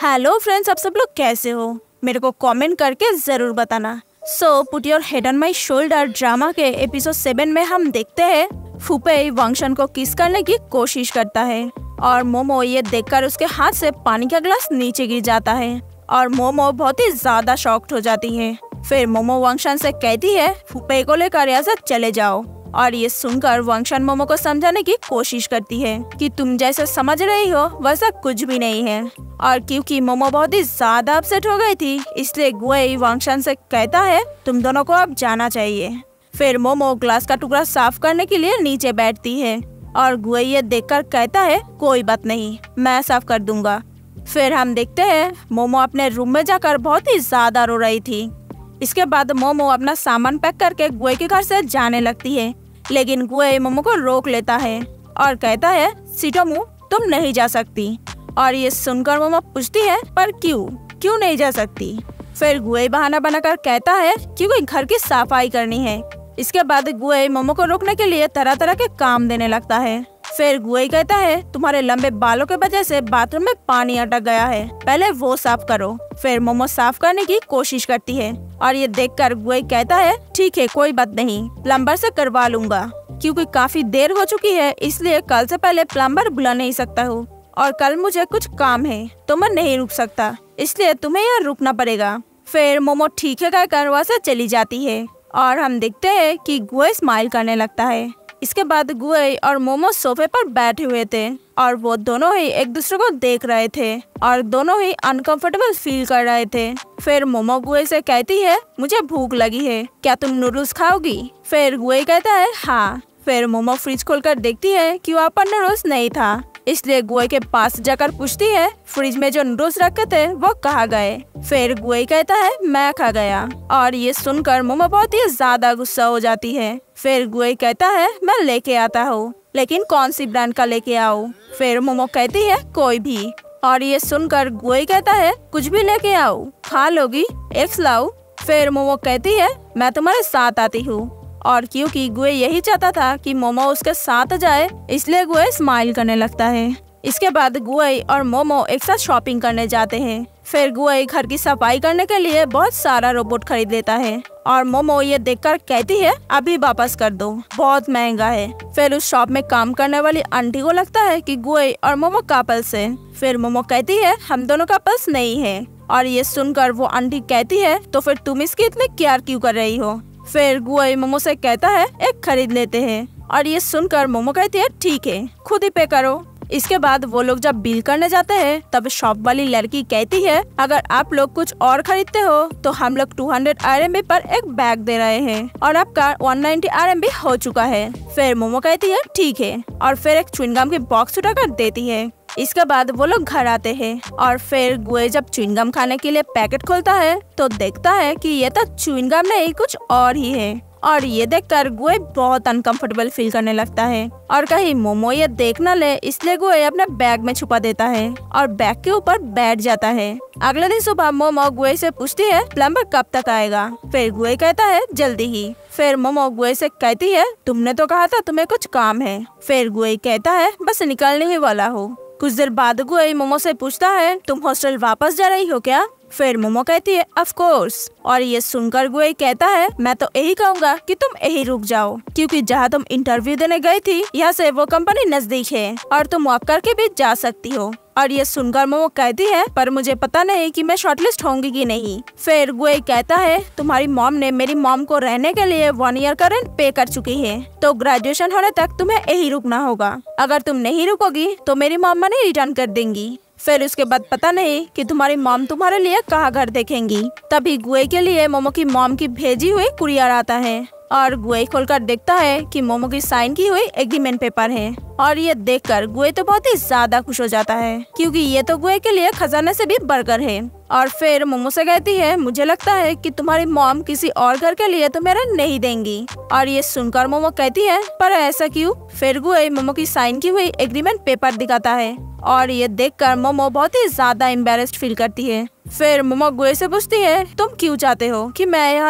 Hello friends, आप सब लोग कैसे हो? मेरे को कमेंट करके ज़रूर बताना। So put your head on my shoulder drama के एपिसोड 7 में हम देखते हैं फुपेई वांगशन को किस करने की कोशिश करता है और मोमो ये देखकर उसके हाथ से पानी का ग्लास नीचे गिर जाता है और मोमो बहुत ही ज्यादा शॉक्ड हो जाती है। फिर मोमो वांगशन से कहती है फुपेई को लेकर यहाँ से चले जाओ और ये सुनकर वांगशन मोमो को समझाने की कोशिश करती है कि तुम जैसे समझ रही हो वैसा कुछ भी नहीं है। और क्योंकि मोमो बहुत ही ज्यादा अपसेट हो गई थी इसलिए गुएई वांगशन से कहता है तुम दोनों को अब जाना चाहिए। फिर मोमो ग्लास का टुकड़ा साफ करने के लिए नीचे बैठती है और गुएई ये देखकर कहता है कोई बात नहीं, मैं साफ कर दूंगा। फिर हम देखते हैं मोमो अपने रूम में जाकर बहुत ही ज्यादा रो रही थी। इसके बाद मोमो अपना सामान पैक करके गुएई के घर से जाने लगती है, लेकिन गुएई मोमो को रोक लेता है और कहता है सिटोमू तुम नहीं जा सकती। और ये सुनकर मोमो पूछती है पर क्यों नहीं जा सकती? फिर गुएई बहाना बनाकर कहता है क्योंकि घर की सफाई करनी है। इसके बाद गुएई मोमो को रोकने के लिए तरह तरह के काम देने लगता है। फिर गुएई कहता है तुम्हारे लंबे बालों के वजह से बाथरूम में पानी अटक गया है, पहले वो साफ करो। फिर मोमो साफ करने की कोशिश करती है और ये देखकर गुएई कहता है ठीक है कोई बात नहीं, प्लम्बर से करवा लूंगा क्योंकि काफी देर हो चुकी है इसलिए कल से पहले प्लम्बर बुला नहीं सकता हूँ और कल मुझे कुछ काम है तो मैं नहीं रुक सकता, इसलिए तुम्हें यहाँ रुकना पड़ेगा। फिर मोमो ठीक है कहकर वहाँ से चली जाती है और हम देखते हैं कि गुएई स्माइल करने लगता है। इसके बाद गुएई और मोमो सोफे पर बैठे हुए थे और वो दोनों ही एक दूसरे को देख रहे थे और दोनों ही अनकंफर्टेबल फील कर रहे थे। फिर मोमो गुएई से कहती है मुझे भूख लगी है, क्या तुम नूडल्स खाओगी? फिर गुएई कहता है हाँ। फिर मोमो फ्रिज खोलकर देखती है कि वहाँ पर नूडल्स नहीं था, इसलिए गुएई के पास जाकर पूछती है फ्रिज में जो नूडल्स रखे थे वो कहाँ गए? फिर गुएई कहता है मैं खा गया और ये सुनकर मोमो बहुत ही ज्यादा गुस्सा हो जाती है। फिर गुएई कहता है मैं लेके आता हूँ, लेकिन कौन सी ब्रांड का लेके आओ? फिर मोमो कहती है कोई भी। और ये सुनकर गुएई कहता है कुछ भी लेके आओ, खा लोगी, एग्स लाओ। फिर मोमो कहती है मैं तुम्हारे साथ आती हूँ और क्योंकि गुएई यही चाहता था कि मोमो उसके साथ जाए इसलिए गुएई स्माइल करने लगता है। इसके बाद गुएई और मोमो एक साथ शॉपिंग करने जाते हैं। फिर गुएई घर की सफाई करने के लिए बहुत सारा रोबोट खरीद लेता है और मोमो ये देखकर कहती है अभी वापस कर दो, बहुत महंगा है। फिर उस शॉप में काम करने वाली आंटी को लगता है कि गुएई और मोमो कपल्स है। फिर मोमो कहती है हम दोनों कपल्स नहीं है और ये सुनकर वो आंटी कहती है तो फिर तुम इसकी इतनी केयर क्यों कर रही हो? फिर गुएई मोमो से कहता है एक खरीद लेते हैं और ये सुनकर मोमो कहती है ठीक है खुद ही पे करो। इसके बाद वो लोग जब बिल करने जाते हैं तब शॉप वाली लड़की कहती है अगर आप लोग कुछ और खरीदते हो तो हम लोग 200 RMB पर एक बैग दे रहे हैं और आपका 190 RMB हो चुका है। फिर मोमो कहती है ठीक है और फिर एक च्युइंगम की बॉक्स उठाकर देती है। इसके बाद वो लोग घर आते हैं और फिर गुएई जब च्युइंगम खाने के लिए पैकेट खोलता है तो देखता है कि ये तो च्युइंगम नहीं कुछ और ही है और ये देखकर गुएई बहुत अनकंफर्टेबल फील करने लगता है और कहीं मोमो ये देख न ले इसलिए गुएई अपने बैग में छुपा देता है और बैग के ऊपर बैठ जाता है। अगले दिन सुबह मोमो गुएई से पूछती है प्लम्बर कब तक आएगा? फिर गुएई कहता है जल्दी ही। फिर मोमो गुएई से कहती है तुमने तो कहा था तुम्हें कुछ काम है। फिर गुएई कहता है बस निकलने ही वाला हो। कुछ देर बाद गुएई मोमो से पूछता है तुम हॉस्टल वापस जा रही हो क्या? फिर मोमो कहती है ऑफ कोर्स। और ये सुनकर गुएई कहता है मैं तो यही कहूँगा कि तुम यही रुक जाओ क्योंकि जहाँ तुम इंटरव्यू देने गई थी यहाँ से वो कंपनी नजदीक है और तुम वॉक करके भी जा सकती हो। और ये सुनकर मोमो कहती है पर मुझे पता नहीं कि मैं शॉर्टलिस्ट होंगी कि नहीं। फिर गुएई कहता है तुम्हारी मॉम ने मेरी मॉम को रहने के लिए 1 ईयर का रेंट पे कर चुकी है तो ग्रेजुएशन होने तक तुम्हें यही रुकना होगा, अगर तुम नहीं रुकोगी तो मेरी मॉम मनी रिटर्न कर देंगी। फिर उसके बाद पता नहीं कि तुम्हारी मॉम तुम्हारे लिए कहाँ घर देखेंगी। तभी गुएई के लिए मोमो की मॉम की भेजी हुई कुरियर आता है और गुएई खोलकर देखता है कि मोमो की साइन की हुई एग्रीमेंट पेपर है और ये देखकर गुएई तो बहुत ही ज्यादा खुश हो जाता है क्योंकि ये तो गुएई के लिए खजाने से भी बढ़कर है। और फिर मोमो से कहती है मुझे लगता है कि तुम्हारी मॉम किसी और घर के लिए तो मेरा नहीं देंगी। और ये सुनकर मोमो कहती है पर ऐसा क्यों? फिर गुएई मोमो की साइन की हुई एग्रीमेंट पेपर दिखाता है और ये देखकर मोमो बहुत ही ज्यादा एम्बेरेस्ड फील करती है। फिर मोमो गुएई से पूछती है तुम क्यों चाहते हो कि मैं यहाँ रुकूं?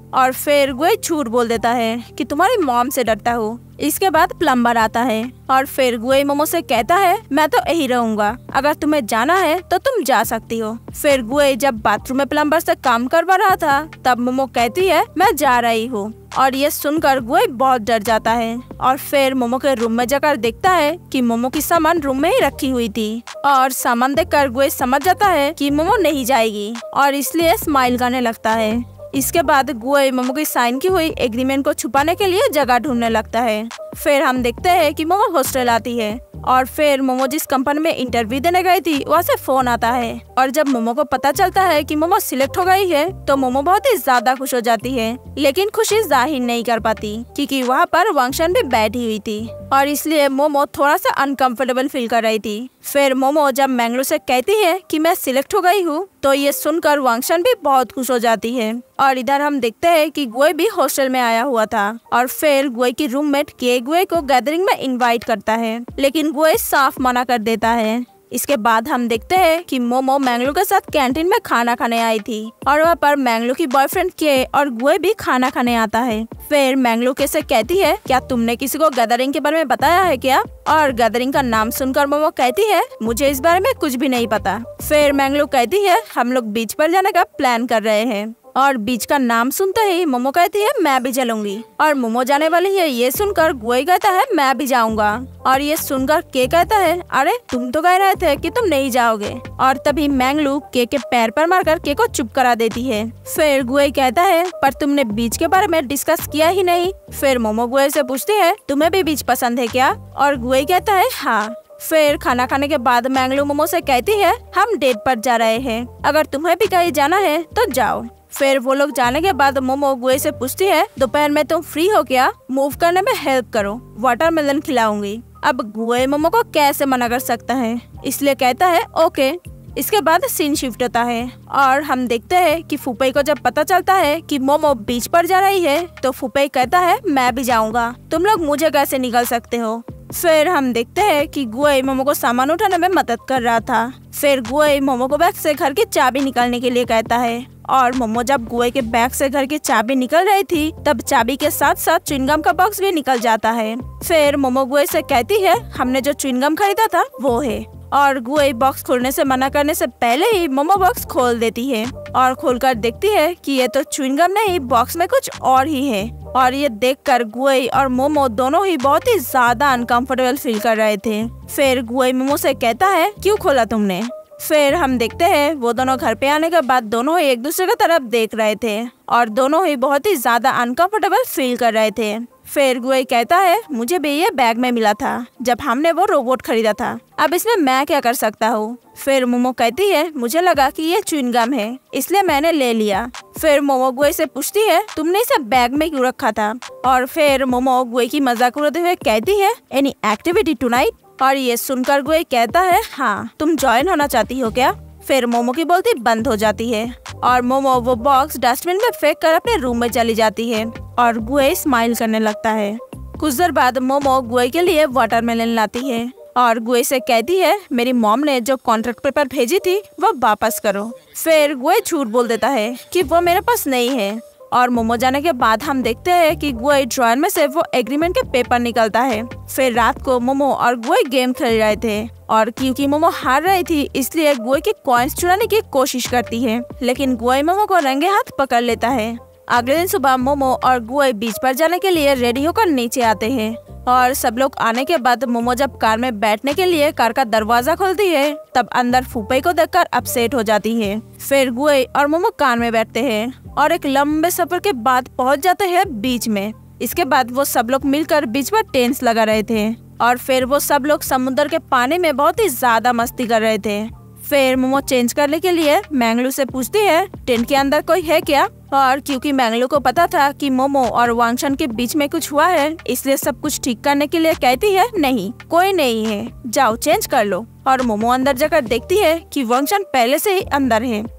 और फिर गुए झूठ बोल देता है कि तुम्हारी मॉम से डरता हूँ। इसके बाद प्लम्बर आता है और फिर गुए मोमो से कहता है मैं तो यही रहूंगा, अगर तुम्हें जाना है तो तुम जा सकती हो। फिर गुए जब बाथरूम में प्लम्बर से काम करवा रहा था तब मोमो कहती है मैं जा रही हूँ, और ये सुनकर गुए बहुत डर जाता है और फिर मोमो के रूम में जाकर देखता है कि मोमो की सामान रूम में ही रखी हुई थी, और सामान देखकर गुए समझ जाता है कि मोमो नहीं जाएगी और इसलिए स्माइल करने लगता है। इसके बाद गुए मोमो की साइन की हुई एग्रीमेंट को छुपाने के लिए जगह ढूंढने लगता है। फिर हम देखते हैं कि मोमो हॉस्टल आती है और फिर मोमो जिस कंपनी में इंटरव्यू देने गई थी वहाँ से फोन आता है, और जब मोमो को पता चलता है कि मोमो सिलेक्ट हो गई है तो मोमो बहुत ही ज्यादा खुश हो जाती है, लेकिन खुशी जाहिर नहीं कर पाती क्योंकि वहाँ पर वांगशन भी बैठी हुई थी और इसलिए मोमो थोड़ा सा अनकंफर्टेबल फील कर रही थी। फिर मोमो जब मैंगलो से कहती है कि मैं सिलेक्ट हो गई हूँ तो ये सुनकर वांगशन भी बहुत खुश हो जाती है। और इधर हम देखते हैं कि गुए भी हॉस्टल में आया हुआ था और फिर गुए की रूममेट के गुए को गैदरिंग में इनवाइट करता है, लेकिन गुए साफ मना कर देता है। इसके बाद हम देखते हैं कि मोमो मैंगलो के साथ कैंटीन में खाना खाने आई थी और वहाँ पर मैंगलो की बॉयफ्रेंड के और गुए भी खाना खाने आता है। फिर मैंगलो के से कहती है क्या तुमने किसी को गैदरिंग के बारे में बताया है क्या? और गैदरिंग का नाम सुनकर मोमो कहती है मुझे इस बारे में कुछ भी नहीं पता। फिर मैंगलो कहती है हम लोग बीच पर जाने का प्लान कर रहे हैं, और बीच का नाम सुनते ही मोमो कहती है मैं भी चलूंगी, और मोमो जाने वाली है ये सुनकर गुए कहता है मैं भी जाऊंगा, और ये सुनकर के कहता है अरे तुम तो कह रहे थे कि तुम नहीं जाओगे, और तभी मैंगलू के पैर पर मारकर के को चुप करा देती है। फिर गुए कहता है पर तुमने बीच के बारे में डिस्कस किया ही नहीं। फिर मोमो गुए से पूछती है तुम्हें भी बीच पसंद है क्या? और गुए कहता है हाँ। फिर खाना खाने के बाद मैंगलू मोमो से कहती है हम डेट पर जा रहे हैं, अगर तुम्हें भी कहीं जाना है तो जाओ। फिर वो लोग जाने के बाद मोमो गुए से पूछती है दोपहर में तुम फ्री हो क्या? मूव करने में हेल्प करो, वाटरमेलन खिलाऊंगी। अब गुए मोमो को कैसे मना कर सकता है, इसलिए कहता है ओके। इसके बाद सीन शिफ्ट होता है और हम देखते हैं कि फुपेई को जब पता चलता है कि मोमो बीच पर जा रही है तो फुपेई कहता है मैं भी जाऊंगा, तुम लोग मुझे कैसे निकल सकते हो। फिर हम देखते हैं कि गुए मोमो को सामान उठाने में मदद कर रहा था। फिर गुए मोमो को बैग से घर की चाबी निकालने के लिए कहता है, और मोमो जब गुए के बैग से घर की चाबी निकल रही थी तब चाबी के साथ साथ च्युइंगम का बॉक्स भी निकल जाता है। फिर मोमो गुए से कहती है हमने जो च्युइंगम खरीदा था वो है, और गुए बॉक्स खोलने से मना करने से पहले ही मोमो बॉक्स खोल देती है और खोलकर देखती है कि ये तो च्युइंगम नहीं बॉक्स में कुछ और ही है। और ये देखकर गुए और मोमो दोनों ही बहुत ही ज्यादा अनकंफर्टेबल फील कर रहे थे। फिर गुए मोमो से कहता है क्यों खोला तुमने? फिर हम देखते हैं वो दोनों घर पे आने के बाद दोनों ही एक दूसरे की तरफ देख रहे थे और दोनों ही बहुत ही ज्यादा अनकंफर्टेबल फील कर रहे थे। फिर गुए कहता है मुझे भी ये बैग में मिला था जब हमने वो रोबोट खरीदा था, अब इसमें मैं क्या कर सकता हूँ। फिर मोमो कहती है मुझे लगा कि ये च्युइंगम है इसलिए मैंने ले लिया। फिर मोमो गुए से पूछती है तुमने इसे बैग में क्यों रखा था? और फिर मोमो गुए की मजाक उड़ाते हुए कहती है एनी एक्टिविटी टुनाइट? और ये सुनकर गुए कहता है हाँ तुम ज्वाइन होना चाहती हो क्या? फिर मोमो की बोलती बंद हो जाती है और मोमो वो बॉक्स डस्टबिन में फेंक कर अपने रूम में चली जाती है और गुए स्माइल करने लगता है। कुछ देर बाद मोमो गुए के लिए वाटरमेलन लाती है और गुए से कहती है मेरी मॉम ने जो कॉन्ट्रैक्ट पेपर भेजी थी वो वापस करो। फिर गुए झूठ बोल देता है कि वो मेरे पास नहीं है, और मोमो जाने के बाद हम देखते हैं कि गुए ड्रॉयर में से वो एग्रीमेंट के पेपर निकलता है। फिर रात को मोमो और गुए गेम खेल रहे थे और क्योंकि मोमो हार रही थी इसलिए गुए के कॉइन्स चुराने की कोशिश करती है, लेकिन गुए मोमो को रंगे हाथ पकड़ लेता है। अगले दिन सुबह मोमो और गुए बीच पर जाने के लिए रेडी होकर नीचे आते हैं और सब लोग आने के बाद मोमो जब कार में बैठने के लिए कार का दरवाजा खोलती है तब अंदर फुपेई को देखकर अपसेट हो जाती है। फिर गुए और मोमो कार में बैठते हैं और एक लंबे सफर के बाद पहुंच जाते हैं बीच में। इसके बाद वो सब लोग मिलकर बीच पर टेंट्स लगा रहे थे और फिर वो सब लोग समुद्र के पानी में बहुत ही ज्यादा मस्ती कर रहे थे। फिर मोमो चेंज करने के लिए मैंगलू से पूछती है टेंट के अंदर कोई है क्या? और क्योंकि मैंगलू को पता था कि मोमो और वांगशन के बीच में कुछ हुआ है इसलिए सब कुछ ठीक करने के लिए कहती है नहीं कोई नहीं है, जाओ चेंज कर लो। और मोमो अंदर जाकर देखती है कि वांगशन पहले से ही अंदर है।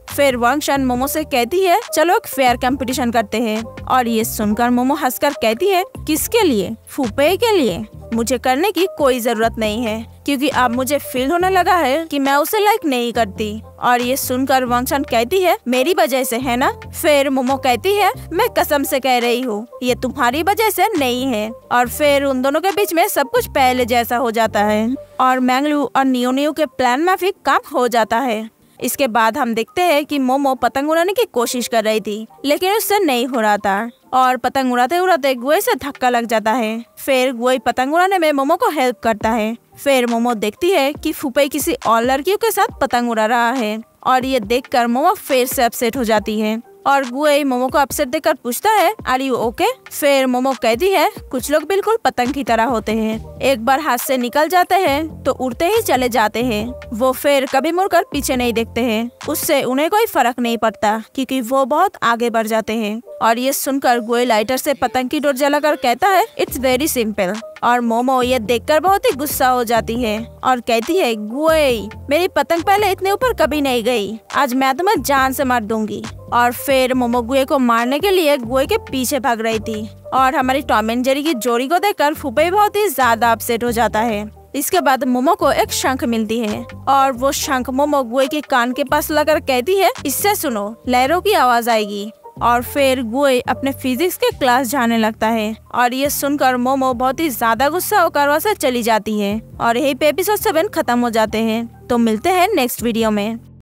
फिर वांगशन मोमो से कहती है चलो एक फेयर कंपटीशन करते हैं। और ये सुनकर मोमो हंसकर कहती है किसके लिए? फूफे के लिए। मुझे करने की कोई जरूरत नहीं है क्योंकि अब मुझे फील होने लगा है कि मैं उसे लाइक नहीं करती। और ये सुनकर वांगशन कहती है मेरी वजह से है ना? फिर मोमो कहती है मैं कसम से कह रही हूँ ये तुम्हारी वजह से नहीं है। और फिर उन दोनों के बीच में सब कुछ पहले जैसा हो जाता है और मैंगलू और नियो के प्लान में भी काम हो जाता है। इसके बाद हम देखते हैं कि मोमो पतंग उड़ाने की कोशिश कर रही थी लेकिन उससे नहीं हो रहा था और पतंग उड़ाते उड़ाते गुए से धक्का लग जाता है। फिर गुए पतंग उड़ाने में मोमो को हेल्प करता है। फिर मोमो देखती है कि फूफे किसी और लड़कियों के साथ पतंग उड़ा रहा है और ये देखकर मोमो फिर से अपसेट हो जाती है और गुए मोमो को अपसेट देखकर पूछता है आर यू ओके? फिर मोमो कहती है कुछ लोग बिल्कुल पतंग की तरह होते हैं, एक बार हाथ से निकल जाते हैं तो उड़ते ही चले जाते हैं, वो फिर कभी मुड़कर पीछे नहीं देखते हैं, उससे उन्हें कोई फर्क नहीं पड़ता क्योंकि वो बहुत आगे बढ़ जाते हैं। और ये सुनकर गुए लाइटर से पतंग की डोर जलाकर कहता है इट्स वेरी सिंपल। और मोमो ये देखकर बहुत ही गुस्सा हो जाती है और कहती है गुए मेरी पतंग पहले इतने ऊपर कभी नहीं गई, आज मैं तुम्हें जान से मार दूंगी। और फिर मोमो गुए को मारने के लिए गुए के पीछे भाग रही थी और हमारी टॉम एंड जेरी की जोड़ी को देखकर फूफे बहुत ही ज्यादा अपसेट हो जाता है। इसके बाद मोमो को एक शंख मिलती है और वो शंख मोमो गुए के कान के पास लगाकर कहती है इससे सुनो लहरों की आवाज आएगी। और फिर गुए अपने फिजिक्स के क्लास जाने लगता है और ये सुनकर मोमो बहुत ही ज्यादा गुस्सा होकर वहाँ से चली जाती है और यही पे एपिसोड 7 खत्म हो जाते हैं। तो मिलते हैं नेक्स्ट वीडियो में।